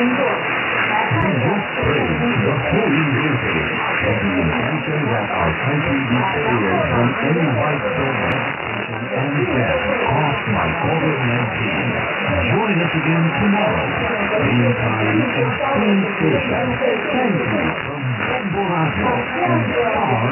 just praise the holy music of the intention that our country be cleared from any widespread and death caused by COVID-19. Join us again tomorrow, same time and same station. Thank you from Bombo Radio and Star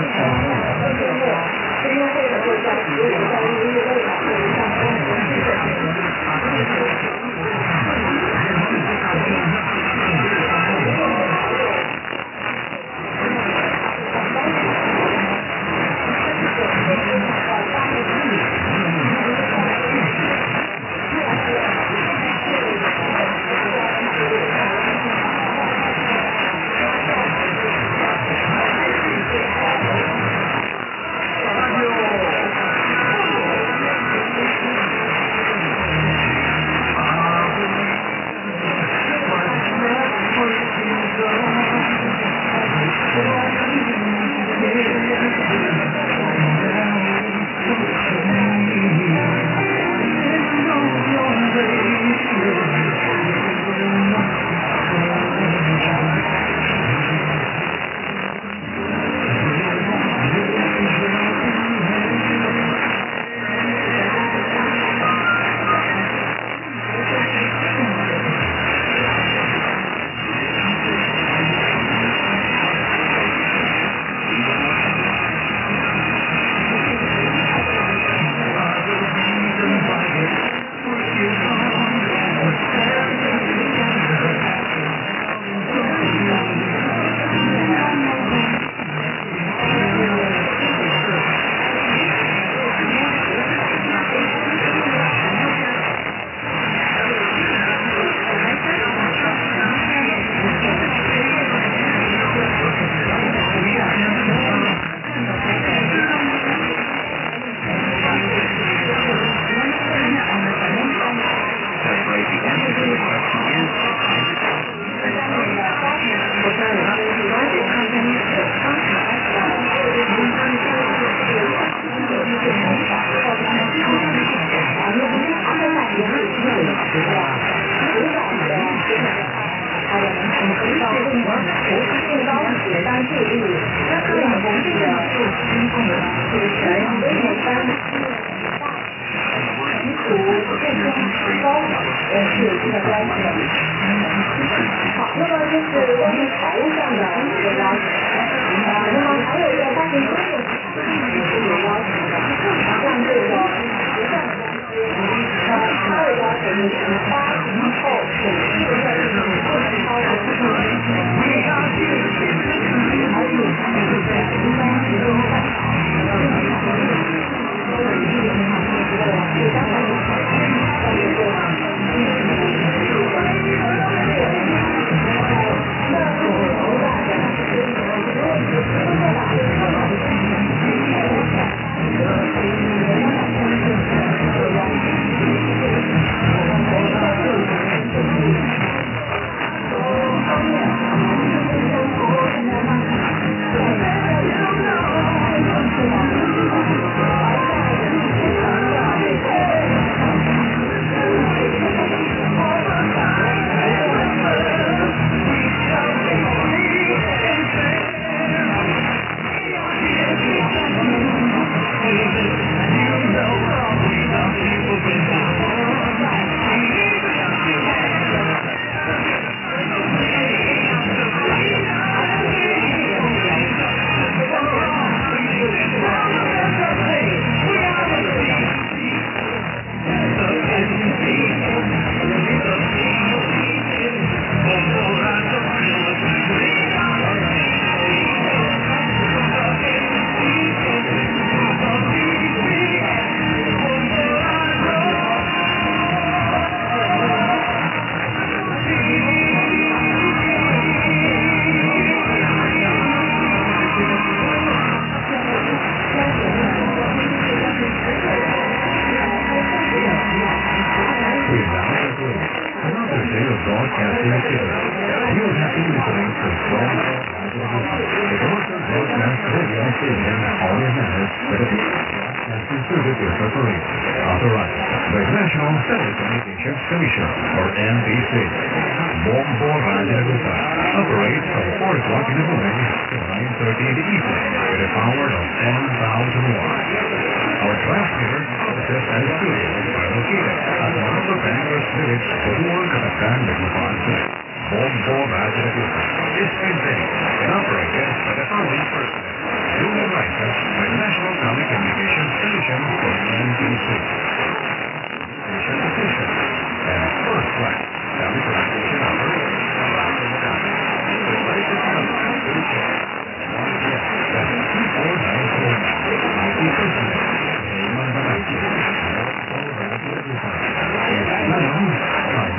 Authorized by the National Telecommunications Commission, or NBC. Bombo DZWN-Dagupan operates from 4 o'clock in the morning to 9:30 in the evening with a power of 10,000 watts. Our transmitter offices and studios are located at one of the Bangor Village, Butuan, Katakpan, Dagupan City. Bombo RadioPerseus is maintained and operated by the following personnel. Duly licensed by the National Telecommunications Commission for NTC. Station official and first class telecommunication operator. The latest number to the check. That's 24949. IT personnel. Raymond Babachi.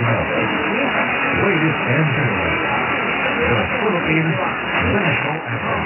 Ladies and gentlemen, the Philippine National Anthem.